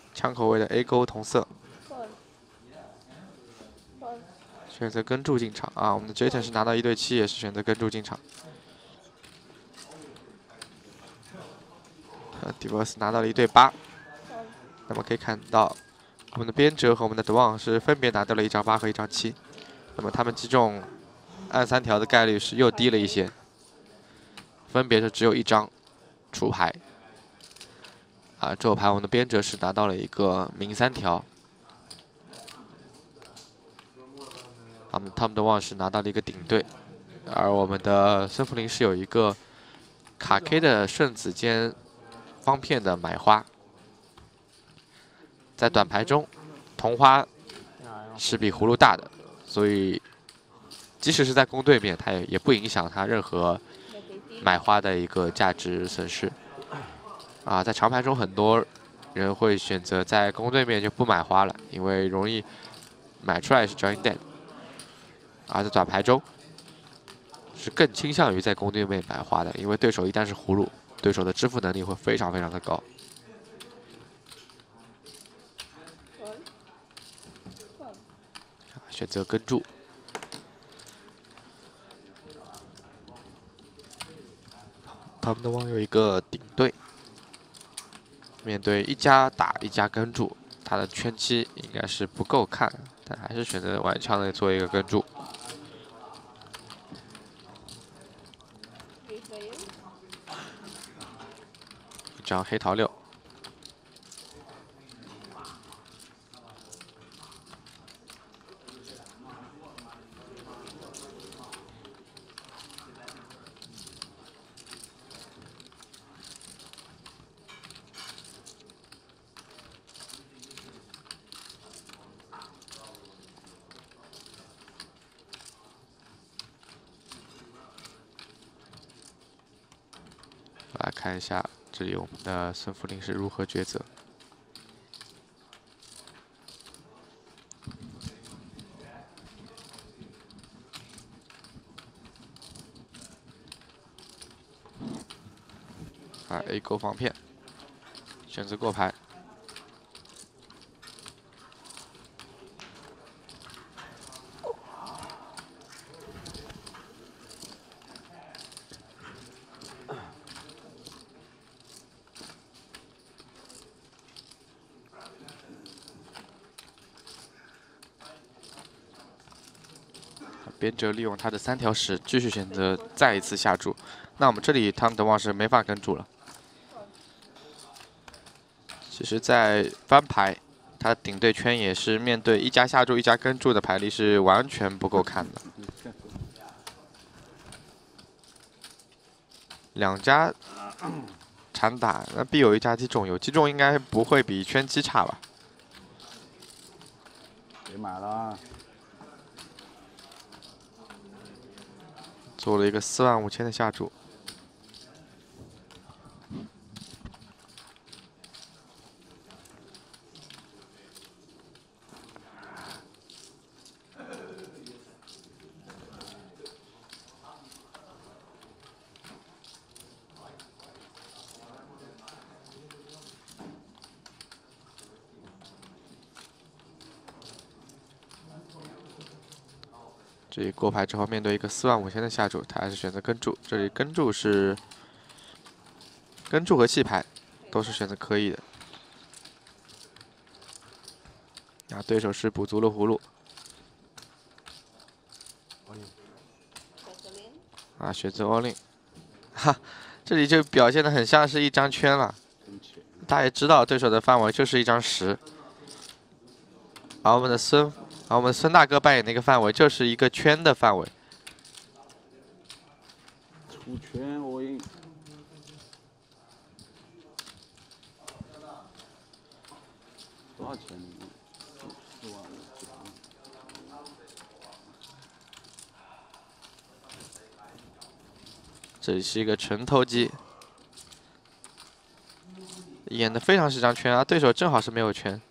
枪口位的 A 勾同色，选择跟注进场啊。我们的 Jayton 是拿到1对7，也是选择跟注进场。Devos 拿到了1对8。那么可以看到，我们的边哲和我们的德旺是分别拿到了1张8和1张7。那么他们击中暗3条的概率是又低了一些，分别是只有1张出牌。啊，这牌我们的边哲是拿到了一个明3条。我们 Tom 的旺是拿到了一个顶对，而我们的孙福林是有一个卡 K 的顺子兼方片的买花。在短牌中，同花是比葫芦大的，所以即使是在公对面，它也不影响它任何买花的一个价值损失。啊，在长牌中，很多人会选择在公对面就不买花了，因为容易买出来是 join dead。而在短牌中，是更倾向于在公对面买花的，因为对手一旦是葫芦，对手的支付能力会非常非常的高。选择跟注。他们的网友一个顶对，面对1家打1家跟注，他的圈七应该是不够看，但还是选择顽强的做一个跟注。一张黑桃6。来看一下这里我们的孙福林是如何抉择。A 勾防骗，选择过牌。边哲利用他的3条10继续选择再一次下注，那我们这里汤德旺是没法跟注了。其实，在翻牌，他顶对圈也是面对1家下注1家跟注的牌力是完全不够看的。2家缠打，那必有1家击中，有击中应该不会比圈7差吧？ 别买了。 做了一个45000的下注。这里过牌之后，面对一个45000的下注，他还是选择跟注。这里跟注是跟注和弃牌都是选择可以的。啊，对手是补足了葫芦。啊，选择 all in。哈，这里就表现的很像是一张圈了。他也知道对手的范围就是一张10，而我们的孙大哥扮演的一个范围就是一个圈的范围。 出圈我赢。多少钱？4万。 这里是一个纯偷鸡，演的非常是一张圈啊，对手正好是没有圈。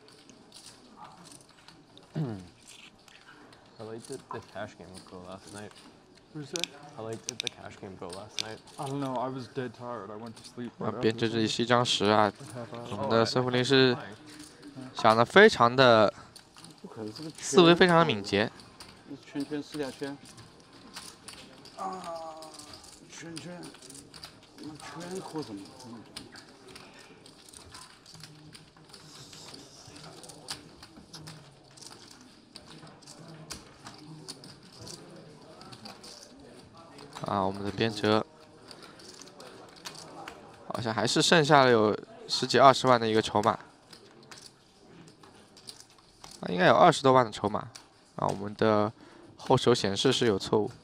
I liked the cash game go last night. Who's that? I liked the cash game go last night. I don't know. I was dead tired. I went to sleep. 啊， Right 边 after 这 this 里是一张10啊， half 我 hour. 们的孙福林是想的非常的不可能，这个思维非常的敏捷。 圈圈四条圈。啊，圈圈，圈扩什么？ 啊，我们的边哲好像还是剩下了有10几20万的一个筹码，啊，应该有20多万的筹码。啊，我们的后手显示是有错误。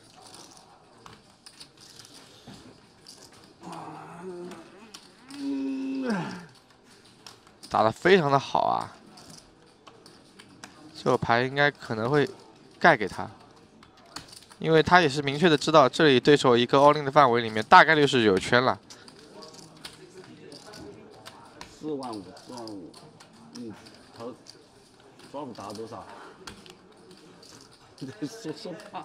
打得非常的好啊！这个牌应该可能会盖给他，因为他也是明确的知道这里对手一个 all in 的范围里面大概率是有圈了。 4万5，4万5，投抓不打多少？你说话。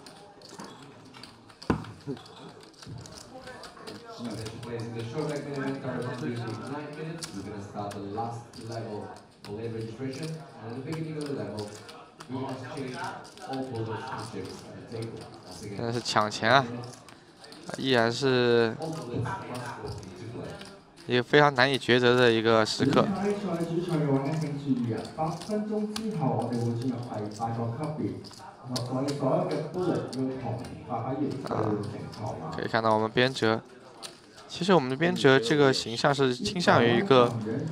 Players in the short back minimum card usually 9 minutes. We're going to start the last level of late registration. And at the beginning of the level, we must change all borders and chips at the table. Once 真 again, 的是抢钱啊！依然是 all bullets must go into play. 一个非常難以抉擇的一個時刻。 喺賽主賽嘅話咧，請注意啊！8分鐘之後，我哋會進入第8個級別。我哋所有嘅 bullet 要同8把元素成號碼。 可以看到我們邊哲，其實我們的邊哲這個形象是傾向於一個，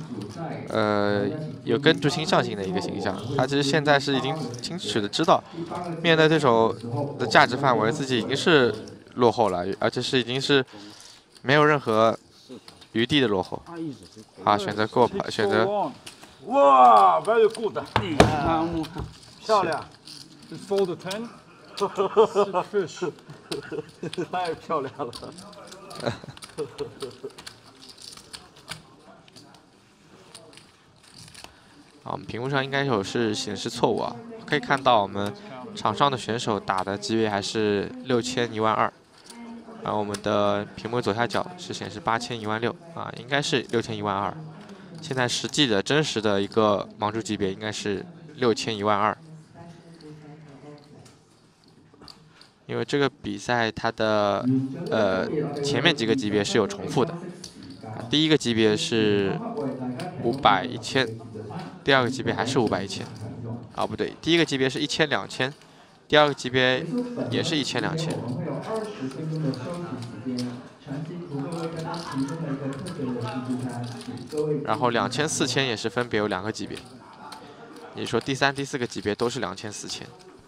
有跟住傾向性的一個形象。他其實現在是已經清楚的知道，面對對手的價值範圍，自己已經是落後了，而且是已經是沒有任何餘地的落後。啊，選擇過牌，選擇。 哇 ，very good， 漂亮。Fold 10 fish， 太漂亮了。 啊，我们屏幕上应该是显示错误啊，可以看到我们场上的选手打的级别还是6000、12000，然后我们的屏幕左下角是显示8000、16000啊，应该是6000、12000。现在实际的真实的一个盲注级别应该是6000、12000。因为这个比赛它的前面几个级别是有重复的，第一个级别是500、1000，第二个级别还是500、1000，啊不对，第一个级别是1000、2000，第二个级别也是1000、2000。然后2000、4000也是分别有2个级别，也就是说第3、第4个级别都是2000、4000。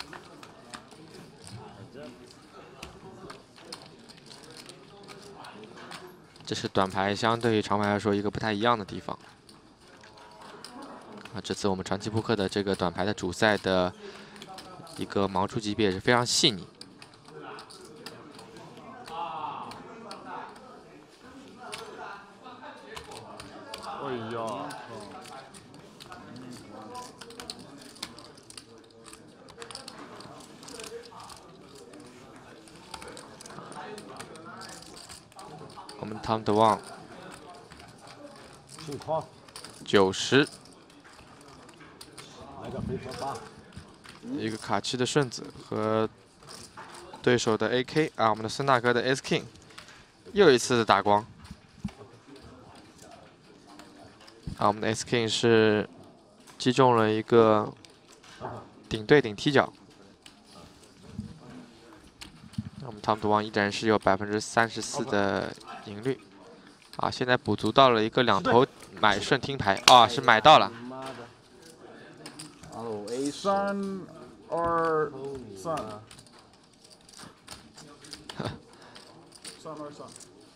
这是短牌相对于长牌来说一个不太一样的地方。啊，这次我们传奇扑克的这个短牌的主赛的一个盲注级别也是非常细腻。 哎呀， 我们 Tom DeWong 姓夸， 90， 来个飞车8， 一个卡7的顺子和对手的 AK 啊，我们的孙大哥的 S King 又一次的打光。啊，我们的 S King 是击中了一个顶对顶踢脚。我们 Tom DeWong 依然是有34%的赢率。啊，现在补足到了一个2头买顺听牌啊，是买到了。 哦 ，A 3、2、3，3、2、3。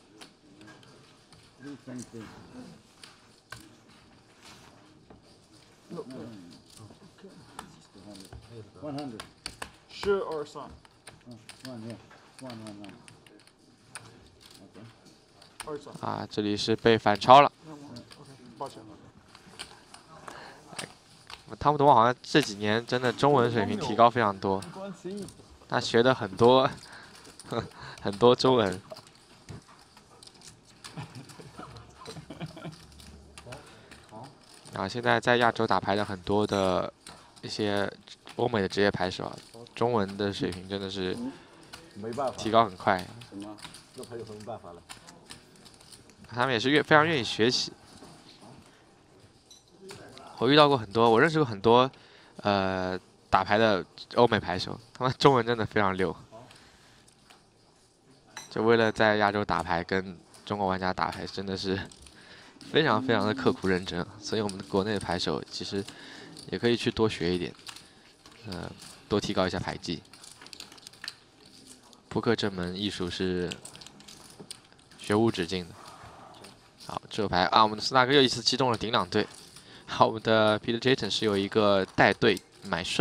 100。 10 or 3。 1 2、3。 啊，这里是被反超了。 抱歉。 汤姆德旺好像这几年真的中文水平提高非常多，他学的很多很多中文。 啊，现在在亚洲打牌的很多的一些欧美的职业牌手啊，中文的水平真的是没办法， 提高很快。 什么？ 那还有什么办法了？ 他们也是非常愿意学习。我遇到过很多，我认识过很多，打牌的欧美牌手，他们中文真的非常溜。就为了在亚洲打牌，跟中国玩家打牌，真的是非常非常的刻苦认真。所以我们国内的牌手其实也可以去多学一点，多提高一下牌技。扑克这门艺术是学无止境的。好，这牌啊，我们的斯纳克又一次击中了顶两队。好，我们的 Peter Jayton 是有一个带队买顺，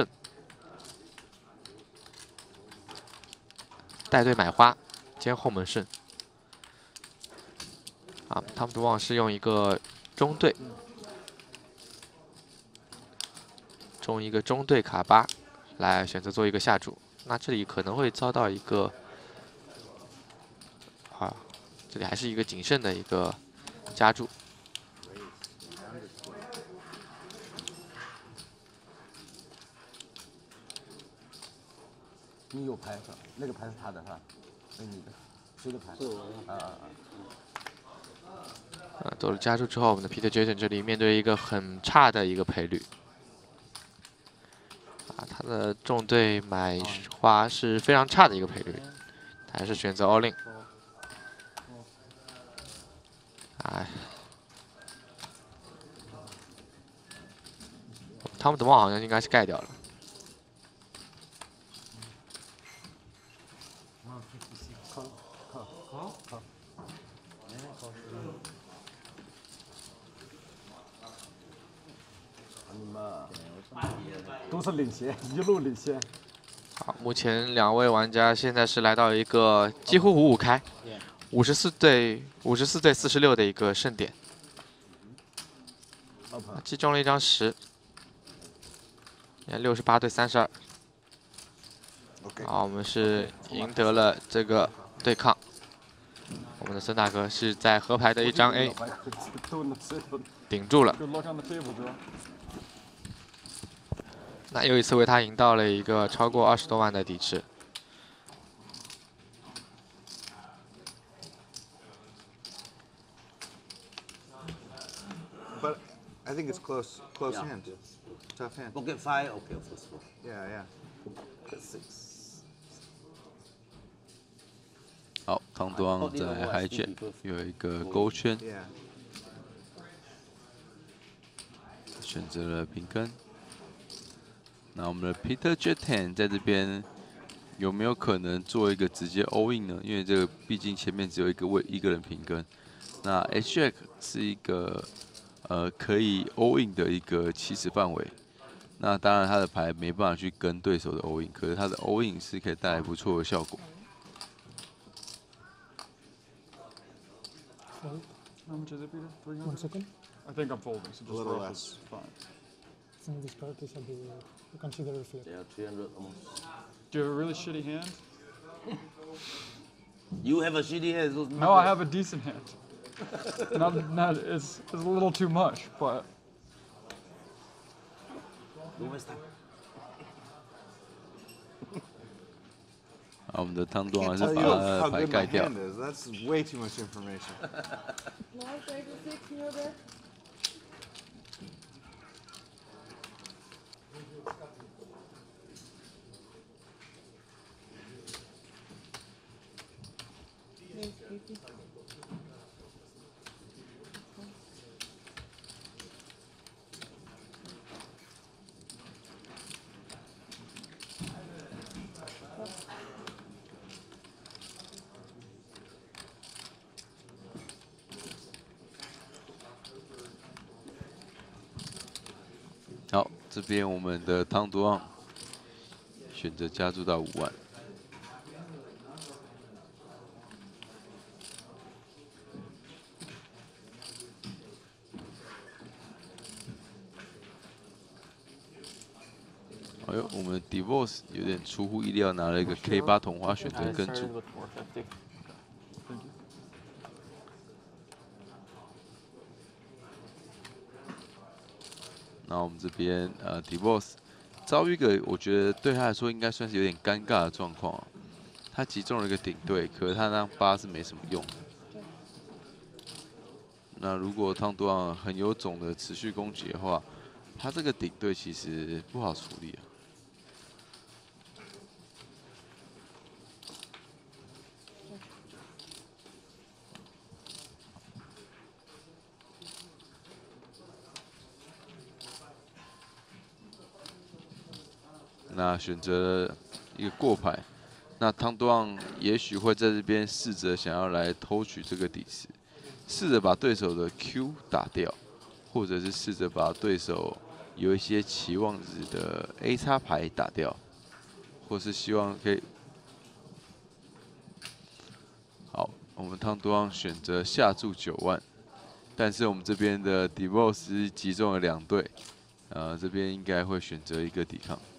带队买花兼后门顺。啊，汤姆杜旺是用一个中队，中一个中队卡巴来选择做一个下注。那这里可能会遭到一个，啊，这里还是一个谨慎的一个加注。 你有牌是吧？那个牌是他的是吧？那你的，谁的牌？ 是我的。 做了加注之后，我们的 Peter Jayton 这里面对一个很差的一个赔率。他的重队买花是非常差的一个赔率，他还是选择 all in。哎，汤姆德旺好像应该是盖掉了。 都是领先，一路领先。 好，目前两位玩家现在是来到一个几乎5-5开，54对46的一个胜点。击中了一张10，也68对32。好，我们是赢得了这个对抗。我们的孙大哥是在河牌的一张 A 顶住了。那又一次为他赢到了一个超过20多万的底池。 But I think it's close Yeah. hand, tough hand. Pocket 5, okay, first one. Yeah, yeah. Pocket 6. 好，汤多昂在海卷有一个勾圈， Yeah. 选择了平根。那我们的 Peter Jayton 在这边有没有可能做一个直接 all in 呢？因为这个毕竟前面只有一个人平根。那 H Jack 是一个可以 all in 的一个起始范围。那当然他的牌没办法去跟对手的 all in， 可是他的 all in 是可以带来不错的效果。 How much is it, Peter? 300? 1 second. I think I'm folding, so just little rough less. is fine. I think this card is a bit. You consider it flip. Yeah, 300 almost. Do you have a really shitty hand? You have a shitty hand. So No, I have a decent hand. It's a little too much, but Don't waste time. 好，我们的汤多昂还是 Tell 把 you 他的 how 牌 good my 盖掉。 hand is. That's way too much information. No, 36 near there. 好，这边我们的汤多昂选择加注到5万。哎呦，我们 Divorce 有点出乎意料，拿了一个 K8 同花选择跟注。 with 450. 那我们这边DeVos 遭遇一个我觉得对他来说应该算是有点尴尬的状况、啊，他击中了一个顶队，可是他那8是没什么用的。那如果汤多昂很有种的持续攻击的话，他这个顶队其实不好处理啊。那选择一个过牌，那汤多昂也许会在这边试着想要来偷取这个底池，试着把对手的 Q 打掉，或者是试着把对手有一些期望值的 A 叉牌打掉，或是希望可以。好，我们汤多昂选择下注9万，但是我们这边的 DeVos 击中了2队，这边应该会选择一个抵抗。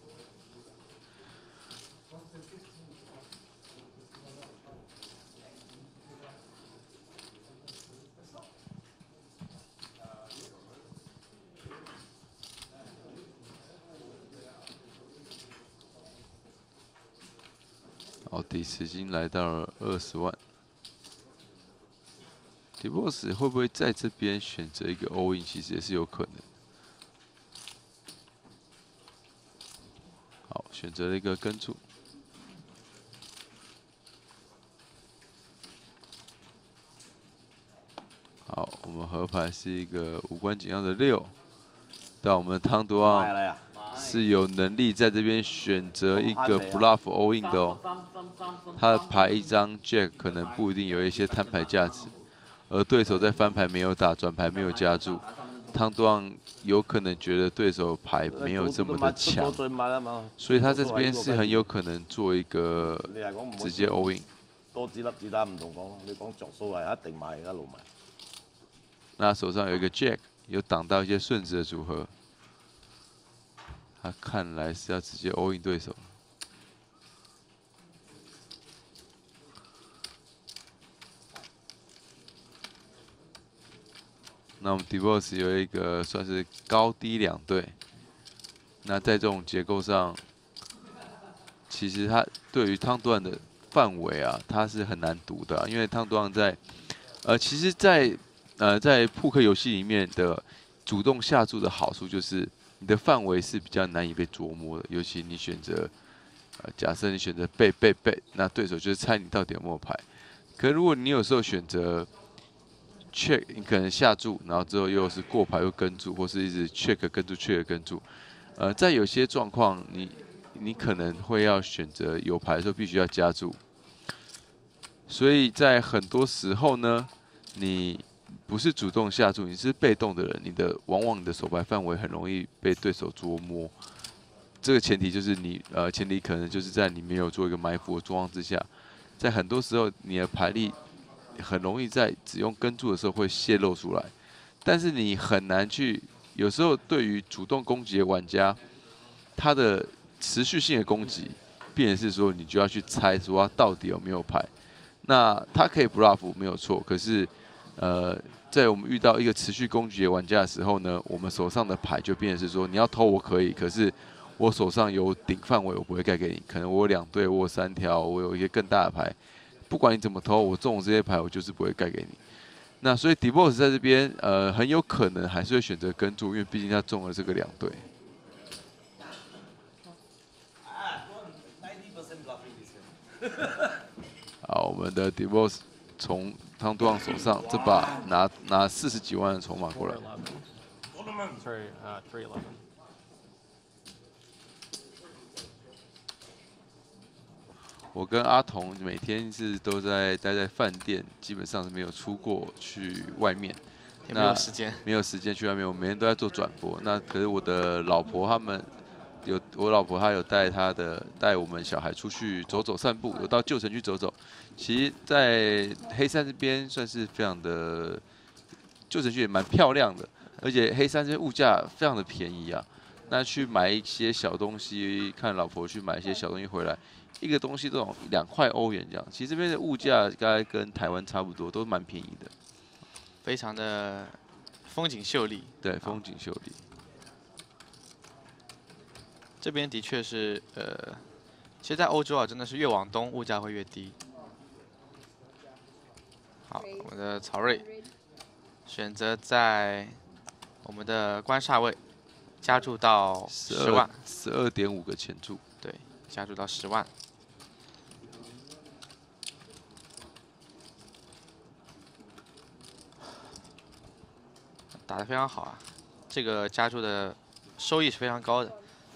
好，底池已经来到了20万。DeVos 会不会在这边选择一个 all in？ 其实也是有可能。好，选择了一个跟注。好，我们合牌是一个无关紧要的6，但我们的汤多昂是有能力在这边选择一个 bluff all in 的哦。他的牌一张 Jack 可能不一定有一些摊牌价值，而对手在翻牌没有打，转牌没有加注，汤多昂有可能觉得对手牌没有这么的强，所以他在这边是很有可能做一个直接 all in。 多子粒子彈唔同講，你講着數係一定買一路買。 那手上有一个 Jack， 有擋到一些順子的組合，他看來是要直接 all in 對手。那我们 DeVos 有一个算是高低2队，那在这种结构上，其实他对于汤多昂的范围啊，他是很难读的、因为汤多昂在，其实在扑克游戏里面的主动下注的好处就是你的范围是比较难以被琢磨的，尤其你选择，假设你选择背，那对手就是猜你到底有没有牌。可如果你有时候选择 check， 你可能下注，然后之后又是过牌又跟注，或是一直 check 跟注 check 跟注，在有些状况你可能会要选择有牌的时候必须要加注，所以在很多时候呢，你不是主动下注，你是被动的人，往往你的手牌范围很容易被对手琢磨。这个前提就是前提可能就是在你没有做一个埋伏的状况之下，在很多时候你的牌力很容易在只用跟注的时候会泄露出来，但是你很难去，有时候对于主动攻击的玩家，他的持续性的攻击，变成是说你就要去猜说他到底有没有牌。那他可以 bluff 没有错，可是在我们遇到一个持续攻击的玩家的时候呢，我们手上的牌就变成是说你要偷我可以，可是我手上有顶范围，我不会盖给你。可能我有2队，我有3条，我有一些更大的牌。不管你怎么偷，我中了这些牌，我就是不会盖给你。那所以 DeVos 在这边，很有可能还是会选择跟注，因为毕竟他中了这个2队。好，我们的 DeVos 从汤多昂手上这把拿40几万的筹码过来。 Sorry, 311. 我跟阿童每天都待在饭店，基本上是没有出过去外面。 也没有时间， 没有时间去外面。我每天都在做转播。那可是我的老婆他们我老婆她有带我们小孩出去走走散步，有到旧城去走走。其实，在黑山这边算是非常的旧城区也蛮漂亮的，而且黑山这边物价非常的便宜啊。那去买一些小东西，看老婆去买一些小东西回来。一个东西都有2块欧元这样，其实这边的物价大概跟台湾差不多，都蛮便宜的， 非常的风景秀丽。 对，风景秀丽。 这边的确是其实，在欧洲啊，真的是越往东物价会越低。好，我们的曹睿选择在我们的官煞位加注到10万 ，12.5个钱注。 对，加注到10万。打得非常好啊，这个加注的收益是非常高的。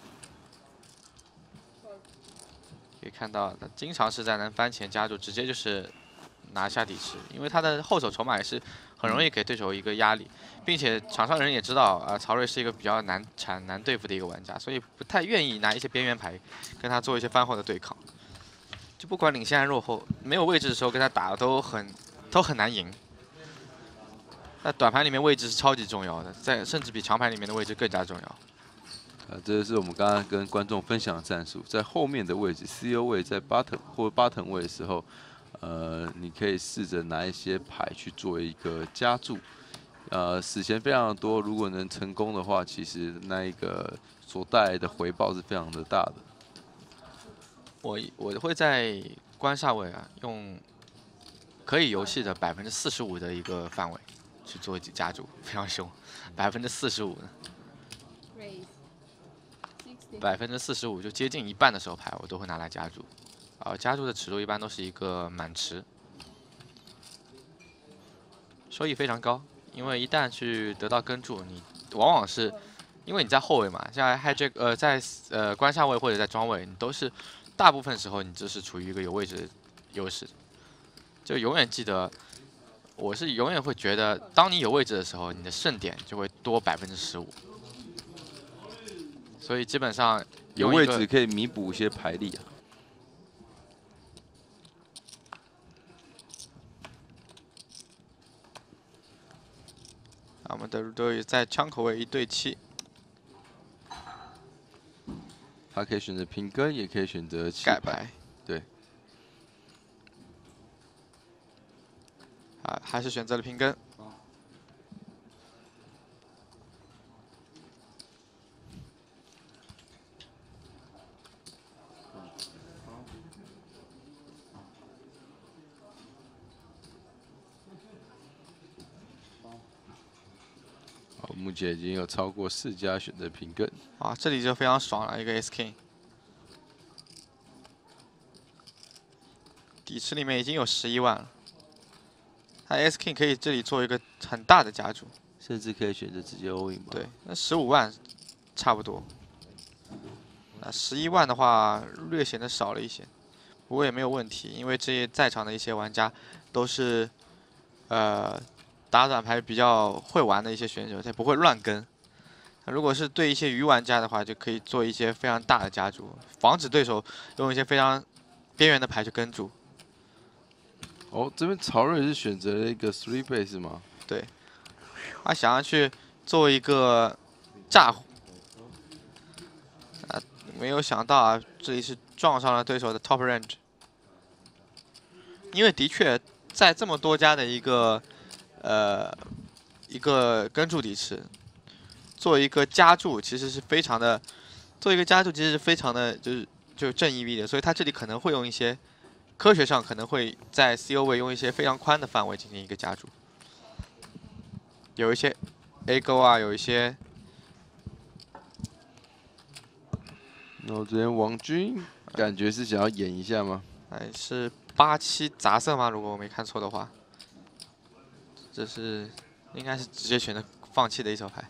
可以看到，他经常是在能翻前加注，直接就是拿下底池，因为他的后手筹码也是很容易给对手一个压力，并且场上人也知道啊，曹睿是一个比较难对付的一个玩家，所以不太愿意拿一些边缘牌跟他做一些翻后的对抗。就不管领先还是落后，没有位置的时候跟他打都很难赢。在短盘里面位置是超级重要的，甚至比长盘里面的位置更加重要。 这是我们刚刚跟观众分享的战术，在后面的位置 ，CO 位在 bottom 或 bottom 位的时候，你可以试着拿一些牌去做一个加注，死钱非常的多，如果能成功的话，其实那一个所带来的回报是非常的大的。 我会在官煞位啊，用可以游戏的45%的一个范围去做加注，非常凶，45%呢。45%就接近一半的手牌，我都会拿来加注。加注的尺度一般都是一个满池，收益非常高。因为一旦去得到跟注，你往往是因为你在后位嘛，像hijack在官煞位或者在庄位，你都是大部分时候你就是处于一个有位置的优势。就永远记得，我是永远会觉得，当你有位置的时候，你的胜点就会多15%。所以基本上有位置可以弥补一些牌力啊。 我们的队在枪口位1对7， 他可以选择平跟，也可以选择盖牌。 对。 还是选择了平跟。 目前已经有超过4家选择平跟。 这里就非常爽了，一个 S King， 底池里面已经有11万了。他 S King 可以这里做一个很大的加注， 甚至可以选择直接 all in 吧。 对，那15万差不多。那11万的话略显得少了一些，不过也没有问题，因为这些在场的一些玩家都是打短牌比较会玩的一些选手，他不会乱跟。如果是对一些鱼玩家的话，就可以做一些非常大的加注，防止对手用一些非常边缘的牌去跟注。 这边曹睿是选择了一个 3 base 吗？ 对，他想要去做一个炸虎，没有想到啊，这里是撞上了对手的 top range。因为的确在这么多家的一个跟注底池，做一个加注其实是非常的，就正义 V 的，所以他这里可能会用一些科学上可能会在 CO 位用一些非常宽的范围进行一个加注，有一些 A 勾啊，有一些。 那我这边王军感觉是想要演一下吗？ 是8-7杂色吗？如果我没看错的话，这是应该是直接选择放弃的一手牌。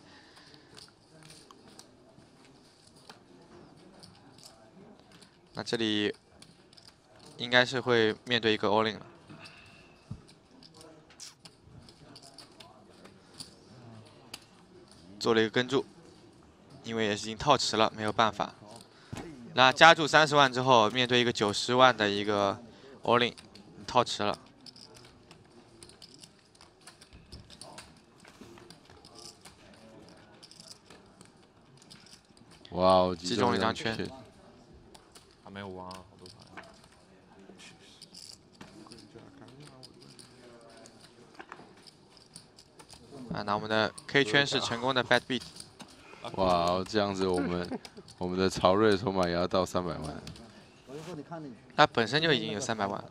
那这里应该是会面对一个 all in 了。做了一个跟注，因为也是已经套池了，没有办法。那加注30万之后，面对一个90万的一个 all in， 套池了。 哇哦， 击中了一张圈。 还没有挖，好多牌。 那我们的 K 圈是成功的 bad beat。 哇，这样子我们的曹睿筹码也要到300万。 他本身就已经有300万。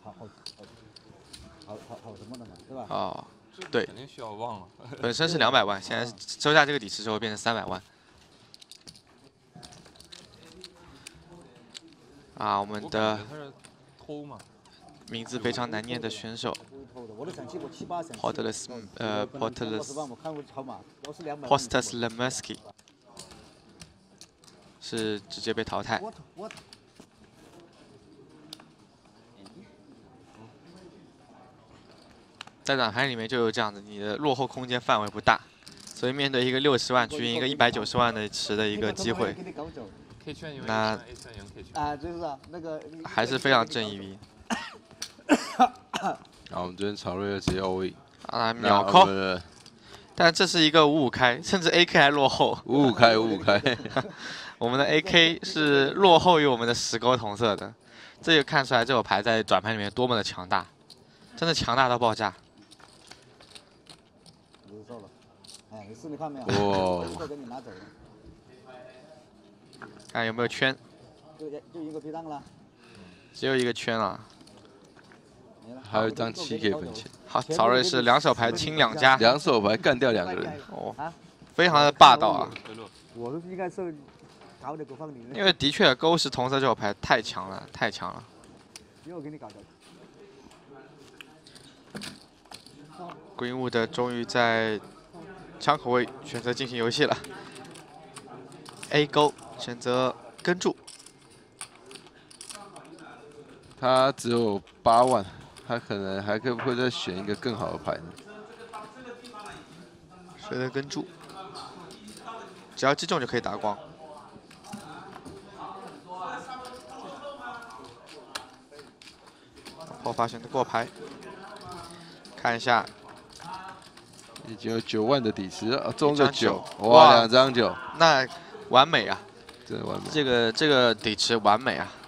哦，对， 肯定需要忘了。 本身是200万，现在收下这个底池之后变成300万。啊，我们的名字非常难念的选手 Postus Lemersky 是直接被淘汰。在短盘里面就有这样的，你的落后空间范围不大，所以面对一个60万去赢一个190万的池的一个机会，那还是非常正义逼。 好，我们这边曹睿直接 all in 啊，秒 call。但这是一个5-5开，甚至 AK 还落后。 5-5开，5-5开。 我们的 AK 是落后于我们的10勾同色的，这就看出来这手牌在转盘里面多么的强大，真的强大到爆炸。 哎，没事，你看没有？ 哇！ 给你拿走了。 看有没有圈？ 就一个皮蛋了。 只有一个圈了。 还有一张7K 本钱。 好，曹睿是2手牌清2家 ，2手牌干掉2个人。 哦，非常的霸道啊！ 我都应该是搞点狗放你。 因为的确勾10同色这手牌太强了，太强了。 又给你搞掉。 Greenwood 终于在枪口位选择进行游戏了 ，A 勾选择跟注。 他只有8万，他可能还会不会再选一个更好的牌呢？ 选择跟注，只要击中就可以打光。后发选择过牌，看一下。 已经有9万的底池了，中个9， 哇 ，2张9， 那完美啊！ 真的完美。 这个底池完美啊！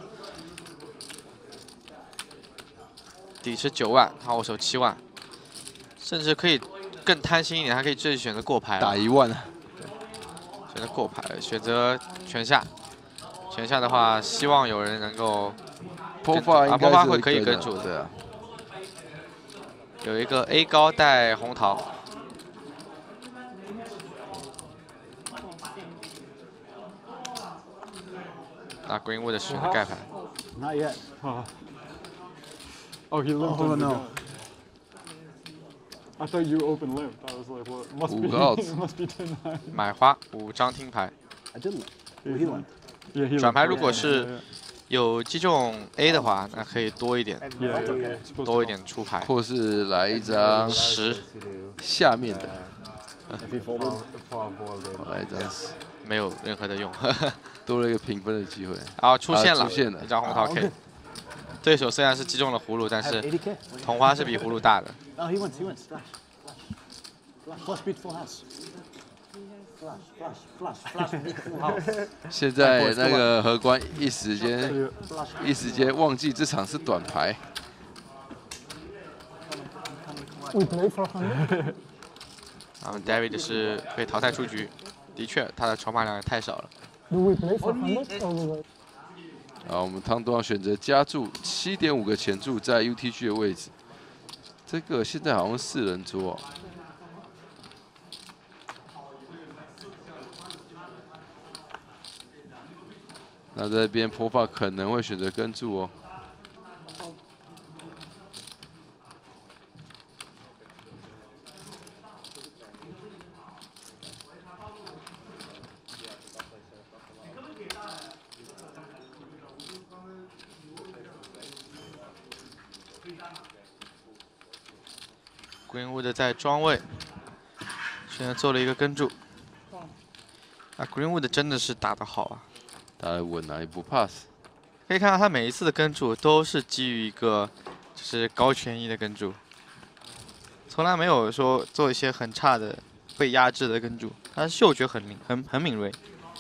底池9万，好，我手7万，甚至可以更贪心一点，还可以这里选择过牌， 打1万啊！ 选择过牌，选择全下。全下的话，希望有人能够波发会可以跟住的。 对啊。 有一个 A 高带红桃，那 Greenwood 选的盖牌。 Not yet. Oh, he limped. Oh no. I thought you open limp. I was like, what? Must be 10-9. 买花5张听牌。 I didn't. He went. 转牌如果是有击中 A 的话，那可以多一点，多一点出牌， 或是来一张 10 下面的，来一张10， 没有任何的用， 多了一个平分的机会。 好，出现了， 一张红桃 K。对手虽然是击中了葫芦，但是同花是比葫芦大的。 Oh, he went. Flush beat full house. Flush beat full house. 现在那个荷官一时间忘记这场是短牌。 We play for 100. 啊 ，David 是被淘汰出局，的确他的筹码量也太少了。 Do we play for 100 or we wait? 好，我们汤多昂选择加注7.5个前注在 UTG 的位置，这个现在好像4人桌哦。那这边波发可能会选择跟注哦。 Greenwood 在庄位，现在做了一个跟注。啊 ，Greenwood 真的是打得好啊， 打得稳啊，也不怕死。 可以看到他每一次的跟注都是基于一个就是高权益的跟注，从来没有说做一些很差的被压制的跟注，他嗅觉很敏锐。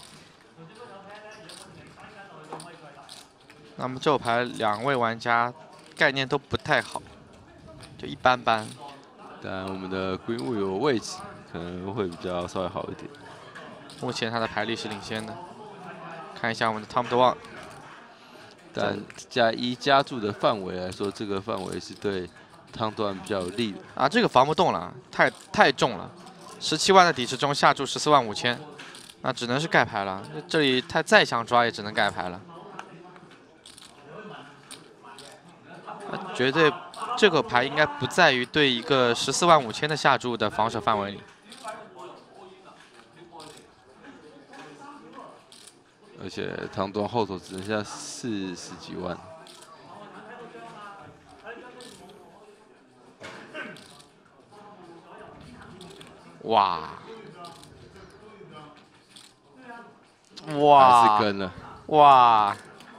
那么这牌2位玩家概念都不太好，就一般般。 但我们的 Greenwood 有位置，可能会比较稍微好一点。 目前他的牌力是领先的。看一下我们的 Tom DeWong， 但加1加注的范围来说，这个范围是对汤段比较有利的。 啊，这个防不动了，太重了，17万的底池中下注14万5千，那只能是盖牌了。这里他再想抓也只能盖牌了。绝对这个牌应该不在于对一个14万5千的下注的防守范围里。 而且汤端后头只剩下40几万。 哇！ 还是跟了。 哇！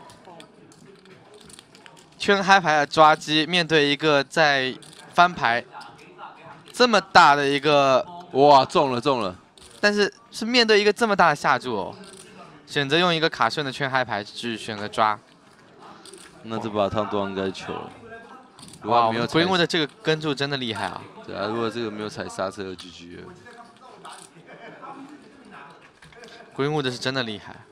圈嗨牌的抓机，面对一个在翻牌这么大的一个， 哇，中了！ 但是是面对一个这么大的下注哦。 选择用一个卡顺的圈嗨牌去选择抓， 那这把汤端应该球了。 哇，我们规木的这个跟注真的厉害啊！ 对啊，如果这个没有踩刹车就 GG 了。 规木的是真的厉害。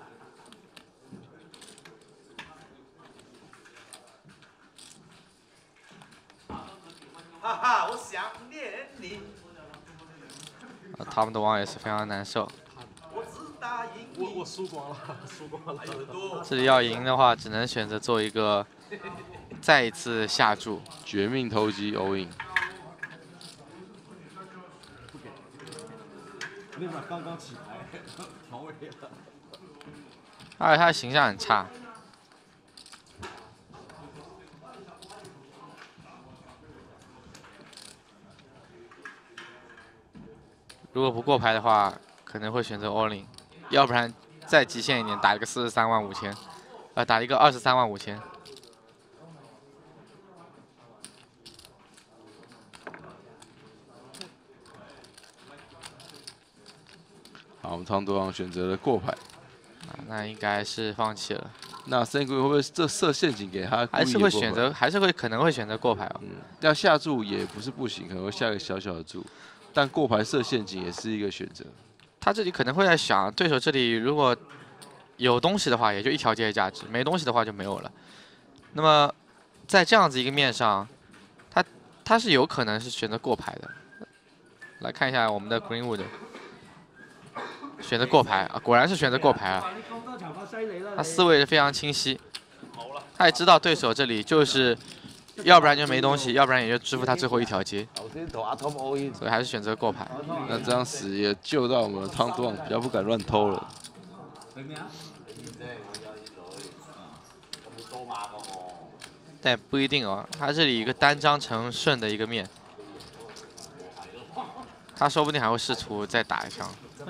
哈哈，我想念你。 他们的网也是非常难受。 我输光了，输光了。 这里要赢的话，只能选择做一个再一次下注， 绝命投机 all in。 那把刚刚起牌，调味了。 而且他的形象很差。如果不过牌的话，可能会选择 all in。 要不然再极限一点，打一个43万5千，打一个23万5千。 好，我们汤多王选择了过牌， 那应该是放弃了。 那森龟会不会这设陷阱给他？ 还是会选择，可能会选择过牌哦。 要下注也不是不行，可能会下个小小的注，但过牌设陷阱也是一个选择。 他这里可能会在想，对手这里如果有东西的话，也就1条街的价值；没东西的话就没有了。那么在这样子一个面上，他是有可能是选择过牌的。来看一下我们的 Greenwood， 选择过牌啊，果然是选择过牌啊。他思维是非常清晰，他也知道对手这里就是。 要不然就没东西，要不然也就支付他最后1条街，所以还是选择过牌。 那这样死也救到我们的汤多王，比较不敢乱偷了。 但不一定哦，他这里一个单张成顺的一个面，他说不定还会试图再打一枪。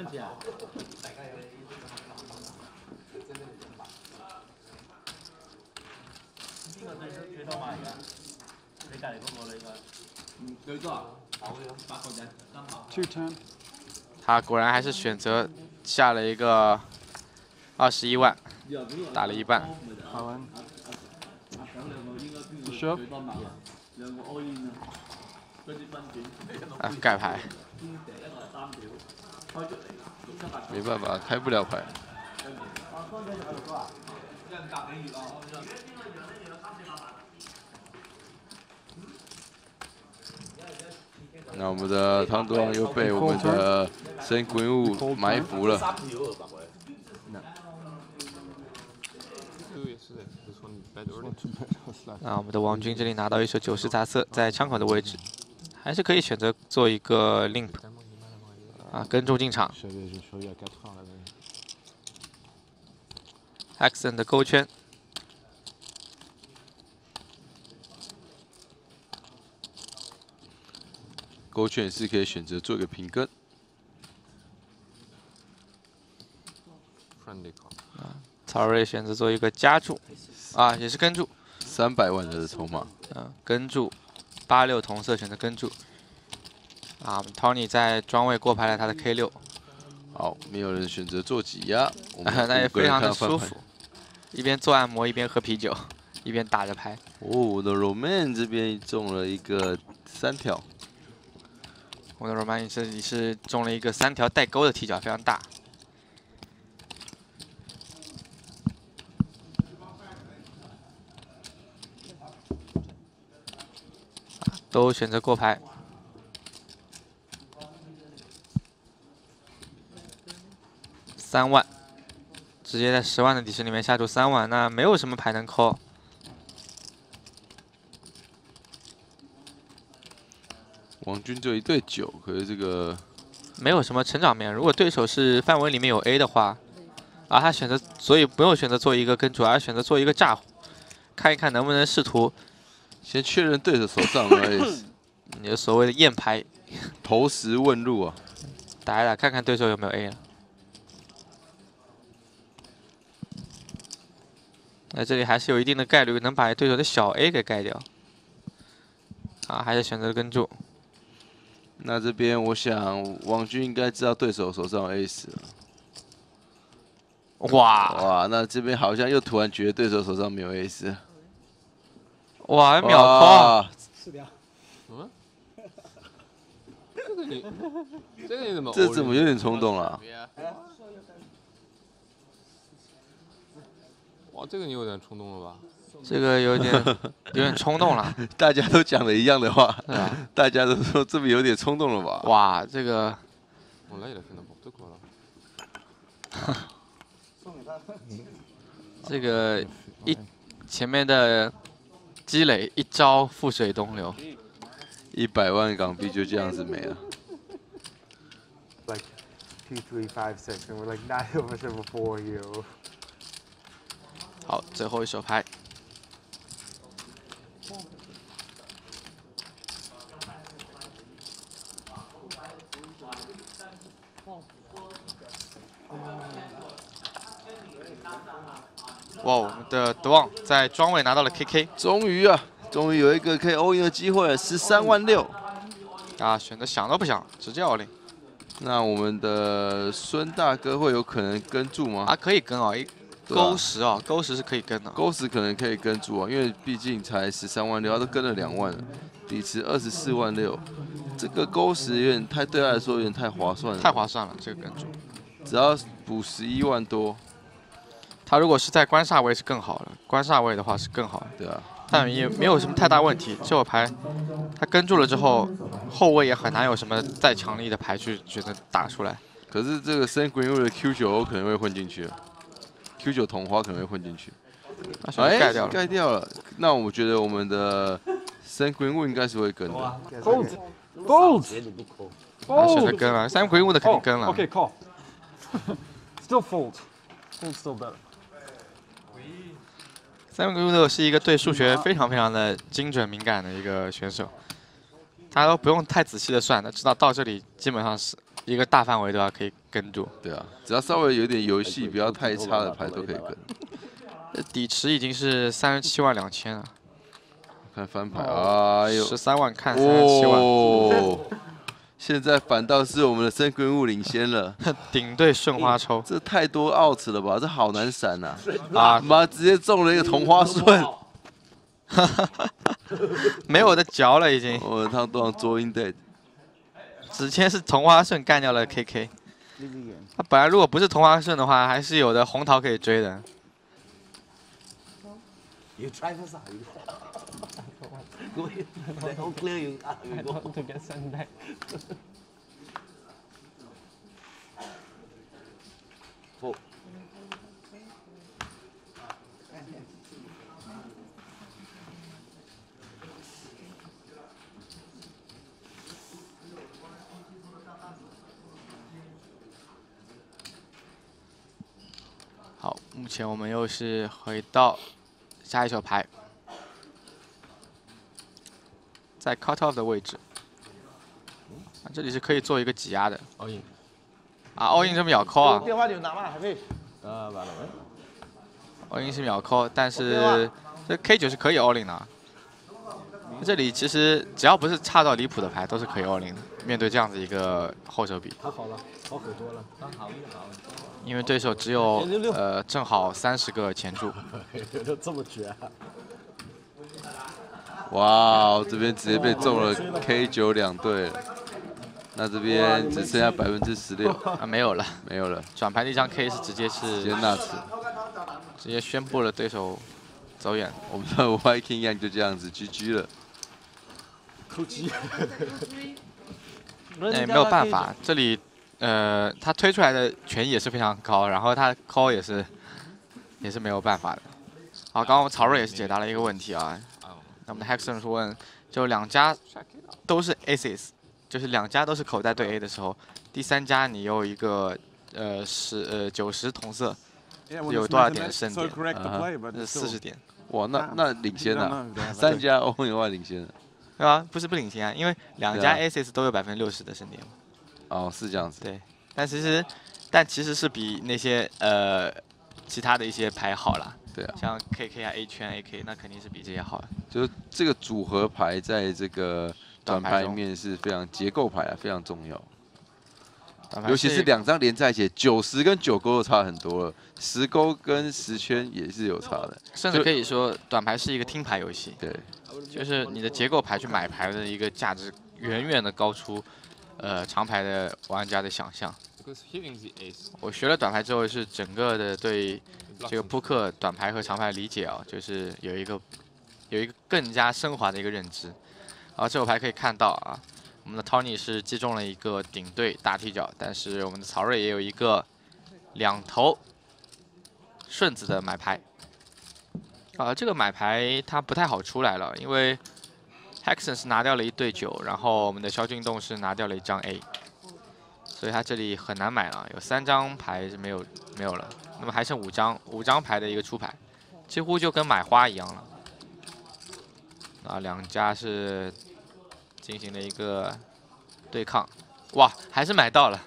210。 他果然还是选择下了一个21万，打了一半。 好玩。shove。 啊，盖牌。 没办法，开不了牌。 那我们的汤多王又被我们的神鬼物埋伏了。 那我们的王军这里拿到一手90杂色，在枪口的位置，还是可以选择做一个 limp， 啊，跟注进场。Accent 的勾圈。 勾圈也是可以选择做一个平跟。 曹睿选择做一个加注，啊，也是跟注 ，300万的筹码。 跟注，86同色选择跟注。啊，我们 Tony 在庄位过牌了他的 K6。 好，没有人选择做挤压， 那也非常的舒服，一边做按摩一边喝啤酒，一边打着牌。 哦，我的 Roman 这边中了一个3条。 我的 Roman 这里是中了一个3条带钩的踢脚，非常大。 都选择过牌。3万，直接在10万的底池里面下注3万，那没有什么牌能 call。 王军就1对9，可是这个没有什么成长面。如果对手是范围里面有 A 的话，而他选择，所以不用选择做一个跟注，而选择做一个炸胡，看一看能不能试图先确认对手手上有 Ace， 你的所谓的验牌， 投石问路啊， 打一打看看对手有没有 A 了。那这里还是有一定的概率能把对手的小 A 给盖掉。啊，还是选择跟注。 那这边我想王军应该知道对手手上有 Ace 了。哇，那这边好像又突然觉得对手手上没有 Ace。 哇，秒 call。 是的。 嗯？这个你怎么？ 这怎么有点冲动了？ 哇，这个你有点冲动了吧？ 这个有点冲动了。 大家都讲了一样的话，大家都说这边有点冲动了吧？ 哇，这个。 我累了，可能不过了。 这个前面的积累一朝覆水东流 ，100万港币就这样子没了。 Like 2, 3, 5, 6, and we're like 9 of us are before you. 好，最后一手牌。哇，我们的德旺在庄位拿到了 KK， 终于有一个可以 all in 的机会了，13万6。 啊，选择想都不想，直接 all in。 那我们的孙大哥会有可能跟注吗？ 啊，可以跟哦，勾10哦，勾10是可以跟的。 勾10可能可以跟注啊，因为毕竟才13万6，他都跟了2万了，底池24万6，这个勾10有点太对他来说有点太划算了。 太划算了，这个跟注， 只要补11万多。 他如果是在官煞位是更好了，官煞位的话是更好的。 对啊， 但也没有什么太大问题。这手牌他跟住了之后，后卫也很难有什么再强力的牌去觉得打出来。 可是这个Sam Greenwood的 Q9 可能会混进去，Q9 同花可能会混进去。 盖掉了， 盖掉了。那我觉得我们的Sam Greenwood应该是会跟的。 Fold， 他选择跟了，Sam Greenwood的肯定跟了。 Okay, call. Still fold. Fold still better. Sam Greenwood 是一个对数学非常的精准敏感的一个选手，他都不用太仔细的算，他知道到这里基本上是一个大范围都要可以跟住。 对啊，只要稍微有点游戏不要太差的牌都可以跟。 底池已经是37万2千了。 看翻牌，哎呦 ，13万看37万。 哦，现在反倒是我们的Sam Greenwood领先了， 顶对顺花抽， 这太多 out 了吧？这好难闪呐！啊妈，直接中了一个同花顺， 没有的嚼了已经。 我他都做 in dead， 直接是同花顺干掉了 KK。他本来如果不是同花顺的话，还是有的红桃可以追的。 You try first, Go ahead. They all clear you. I don't want to get sent back. Fold. 好，目前我们又是回到下一手牌，在 cut off 的位置，这里是可以做一个挤压的。 all in。 啊 ，all in 是秒 call 啊。 电话你有拿吗？还没。 完了。 all in 是秒 call， 但是这 K9 是可以 all in 的。这里其实只要不是差到离谱的牌，都是可以 all in 的。面对这样子一个后手比， 他好了，好很多了。 因为对手只有正好30个前注。 这么绝、啊！ 哇，这边直接被中了 K9 2对了，那这边只剩下16% 啊，没有了， 没有了。 转盘的一张 K 是直接纳此， 直接宣布了对手走远。 我们的 Viking Yang 就这样子 GG 了。 扣鸡。 哎，没有办法，这里他推出来的权益也是非常高，然后他 call 也是没有办法的。好，刚刚我们曹睿也是解答了一个问题啊。那我们的 Hexon 是问，就2家都是 aces， 就是2家都是口袋对 A 的时候，第3家你有一个90同色，有多少点胜点？40点。 哇，那领先了，3家欧文的话领先了。 对啊，不是不领先啊，因为2家 aces 都有60%的胜点。 哦，是这样子。 对，但其实是比那些其他的一些牌好啦。 对啊， 像 KK 啊 A 圈 AK 那肯定是比这些好的。 就是这个组合牌在这个短牌里面是非常结构牌啊，非常重要。尤其是2张连在一起，90跟9勾都差很多了，10勾跟10圈也是有差的。 甚至可以说，短牌是一个听牌游戏。 对， 就是你的结构牌去买牌的一个价值，远远的高出长牌的玩家的想象。我学了短牌之后，是整个的对这个扑克短牌和长牌理解啊，就是有一个更加升华的一个认知。然后这手牌可以看到啊，我们的 Tony 是击中了一个顶对大踢脚，但是我们的曹睿也有一个2头顺子的买牌。这个买牌它不太好出来了，因为 Hexon 是拿掉了1对9，然后我们的萧俊栋是拿掉了1张 A， 所以他这里很难买了，有3张牌是没有了，那么还剩5张牌的一个出牌，几乎就跟买花一样了。2家是进行了一个对抗，哇，还是买到了，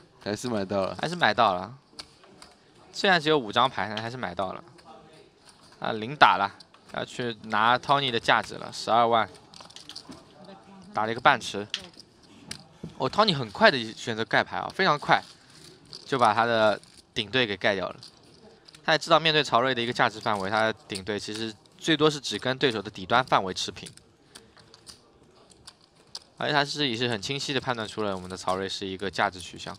虽然只有5张牌，但还是买到了。0打了，要去拿 Tony 的价值了，12万，打了一个半池。Tony 很快的选择盖牌啊，非常快，就把他的顶对给盖掉了。他也知道面对曹睿的一个价值范围，他的顶对其实最多是只跟对手的底端范围持平。而且他也是很清晰的判断出了我们的曹睿是一个价值取向。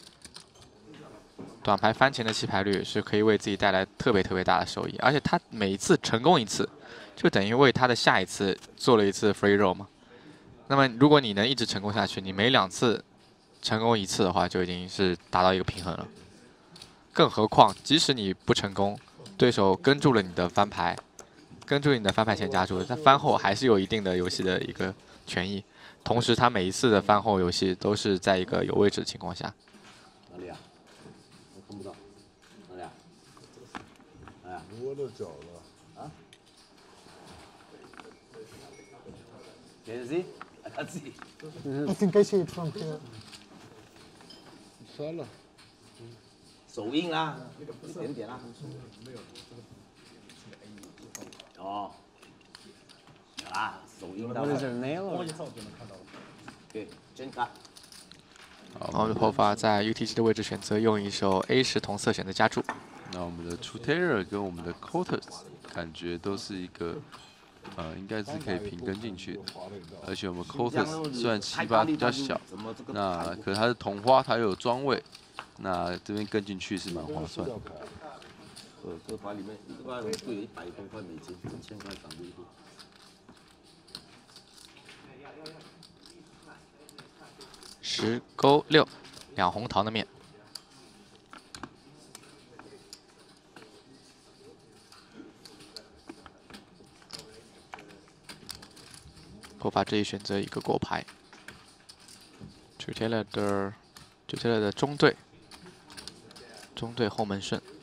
短牌翻前的弃牌率是可以为自己带来特别大的收益，而且他每一次成功1次，就等于为他的下一次做了1次 free roll 嘛。那么如果你能一直成功下去，你每2次成功1次的话，就已经是达到一个平衡了。更何况，即使你不成功，对手跟住了你的翻牌，跟住你的翻牌前加注，他翻后还是有一定的游戏的一个权益。同时，他每一次的翻后游戏都是在一个有位置的情况下。 哪里啊？我看不到。哪里啊？哎呀， 我都找了。 啊 ？Can you see? I can't see. I think I see it from here. 删了。 手印啦，一点点啦。哦。啊，手印到。对，真卡。 我们的 Pova 在 UTG 的位置选择用一手 A10同色选择加注。 那我们的 True Terror 跟我们的 Cotus 感觉都是一个应该是可以平跟进去的，而且我们 Cotus 虽然7、8比较小，那可是它是同花，它又有庄位，那这边跟进去是蛮划算的。 这牌里面一般人就有100多块美金，1000块港币。 10勾6，2红桃的面。Pova 这里选择一个过牌 ，True Taylor 的中对后门顺。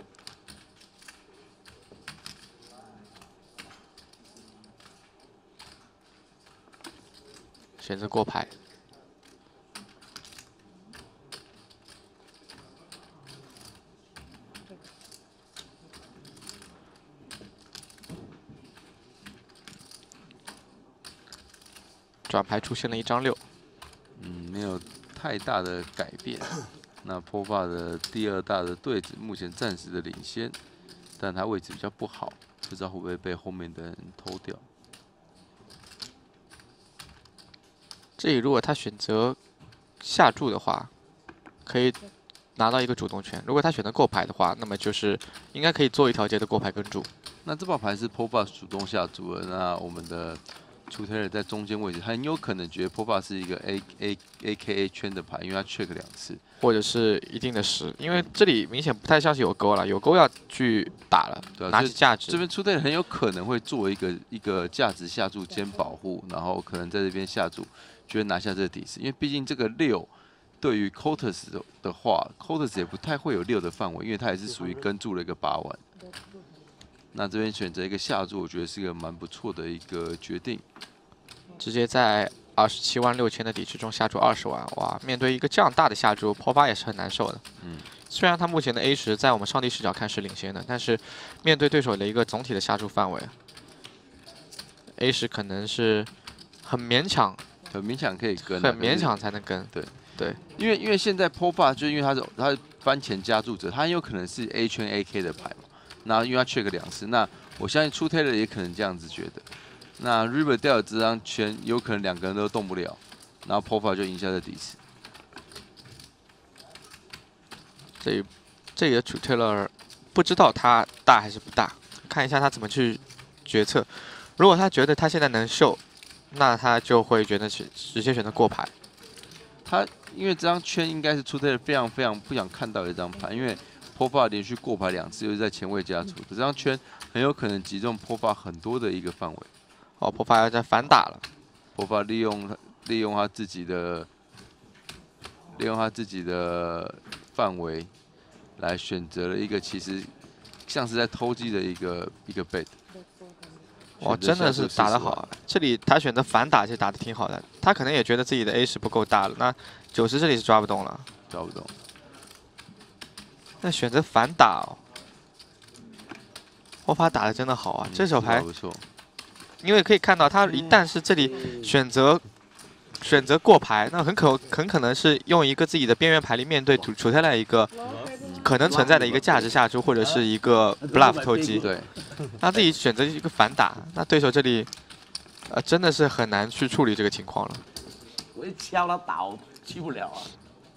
选择过牌。转牌出现了1张6， 没有太大的改变。那 Pova 的第2大的对子目前暂时的领先，但他位置比较不好，不知道会不会被后面的人偷掉。 这里如果他选择下注的话，可以拿到一个主动权；如果他选择过牌的话，那么就是应该可以做一条街的过牌跟注。 那这把牌是 Pova 主动下注了，那我们的出 Taylor 在中间位置，很有可能觉得 Pova 是一个 AKA 圈的牌，因为他 check 2次， 或者是一定的实，因为这里明显不太像是有勾了，有勾要去打了， 对啊， 拿起价值。 这边出 Taylor 很有可能会作为一个价值下注兼保护，然后可能在这边下注，觉得拿下这个底子，因为毕竟这个6对于 Cotas 的话 ，Cotas 也不太会有6的范围，因为它也是属于跟注了一个8万。那这边选择一个下注，我觉得是一个蛮不错的一个决定。 直接在27万6千的底池中下注20万，哇！面对一个这样大的下注，抛发也是很难受的。虽然他目前的 A 值在我们上帝视角看是领先的，但是面对对手的一个总体的下注范围 ，A 值可能是很勉强， 很勉强可以跟， 很勉强才能跟。对， 因为现在 Pova 就因为他是番前加注者，他很有可能是 A 圈 AK 的牌嘛。那因为他 check 2次，那我相信出 Taylor 也可能这样子觉得。那 Riverdale 这张圈有可能2个人都动不了，然后 Pova 就赢下这底池。这个主 Taylor 不知道他大还是不大，看一下他怎么去决策。如果他觉得他现在能秀，那他就会觉得直接选择过牌。 他因为这张圈应该是出 Taylor 非常不想看到的一张牌，因为 Pova 连续过牌2次，又是在前位加注，这张圈很有可能击中 Pova 很多的一个范围。 哦 ，Pova 要在反打了。 Pova 利用他自己的范围来选择了一个其实像是在偷鸡的一个 bet。 哦，真的是打得好，这里他选择反打其实打得挺好的，他可能也觉得自己的 A 值不够大了，那90这里是抓不动了， 抓不动。 那选择反打哦，Pova打得真的好啊，这手牌不错。 因为可以看到，他一旦是这里选择过牌，那很可能是用一个自己的边缘牌力面对楚泰勒一个可能存在的一个价值下注，或者是一个 bluff 偷鸡。 对， 他自己选择一个反打，那对手这里真的是很难去处理这个情况了。 我一敲他倒，去不了啊。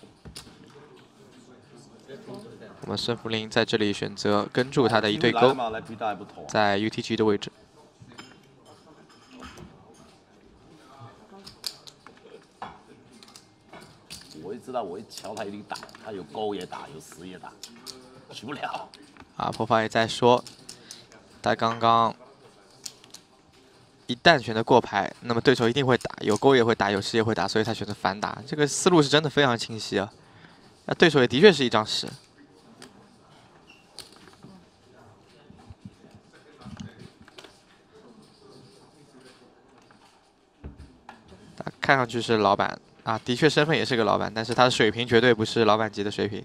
我们孙福林在这里选择跟住他的一对勾，在 UTG 的位置。 我也知道，我一敲他一定打，他有勾也打，有实也打，去不了。 啊，Pova也在说，他刚刚一旦选择过牌，那么对手一定会打，有勾也会打，有实也会打，所以他选择反打。这个思路是真的非常清晰啊。那对手也的确是一张实。他看上去是老板。啊，的确身份也是个老板，但是他的水平绝对不是老板级的水平。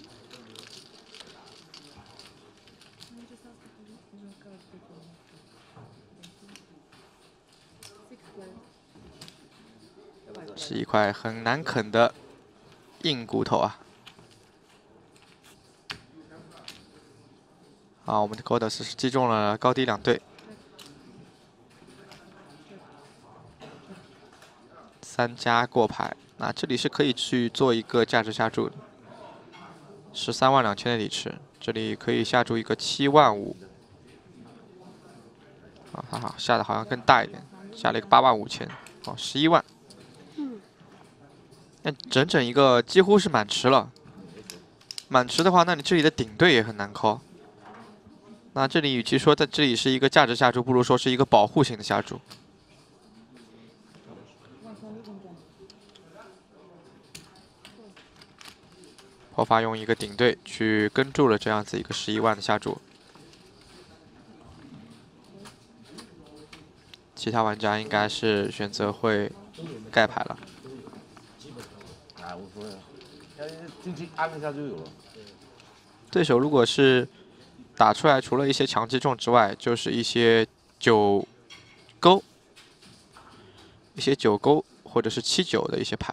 是一块很难啃的硬骨头啊！好，我们的 Codas 是击中了高低2对。3加过牌，那这里是可以去做一个价值下注的，13万2千的底池，这里可以下注一个7万5。啊，还好，下的好像更大一点，下了一个8万5千，哦，11万。那整整一个几乎是满池了。满池的话，那你这里的顶对也很难 call。那这里与其说在这里是一个价值下注，不如说是一个保护型的下注。Pova用一个顶对去跟住了这样子一个11万的下注，其他玩家应该是选择会盖牌了。 哎，无所谓了，进去按一下就有了。 对手如果是打出来，除了一些强击中之外，就是一些9勾、或者是7、9的一些牌。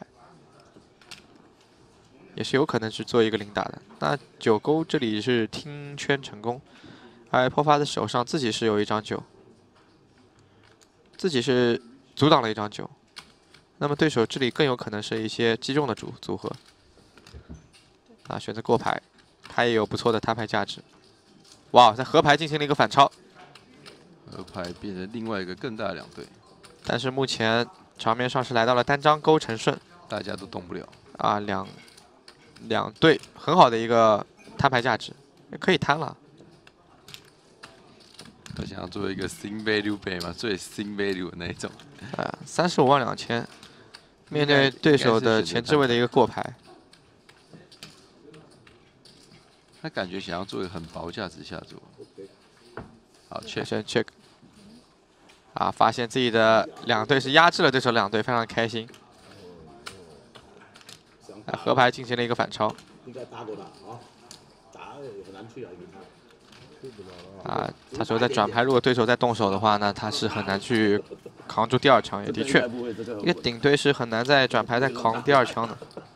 也是有可能去做一个零打的。那9勾这里是听圈成功，而Pova的手上自己是有一张9，自己是阻挡了一张9。那么对手这里更有可能是一些击中的组合。啊，选择过牌，他也有不错的摊牌价值。哇，在河牌进行了一个反超， 河牌变成另外一个更大的2对。 但是目前场面上是来到了单张勾陈顺， 大家都动不了啊，两队很好的一个摊牌价值，可以摊了。 他想要做一个 Sing Value 杯嘛，最 Sing Value 的那一种。 352000，面对对手的前置位的一个过牌。 他感觉想要做一个很薄价值下注。好 check。啊，发现自己的两队是压制了对手两队，非常开心。河牌进行了一个反超。 应该打过的啊，打很难吹啊， 啊，他说在转牌，如果对手在动手的话，那他是很难去扛住第二枪，也的确，一个顶队是很难在转牌再扛第二枪的。